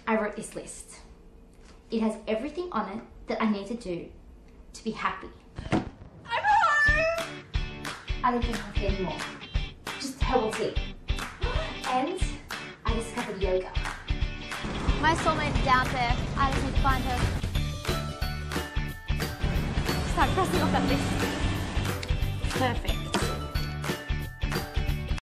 I wrote this list. It has everything on it that I need to do to be happy. I'm home! I don't drink coffee anymore. Just herbal tea. And I discovered yoga. My soulmate's down there. I just need to find her. Start crossing off that list. Perfect.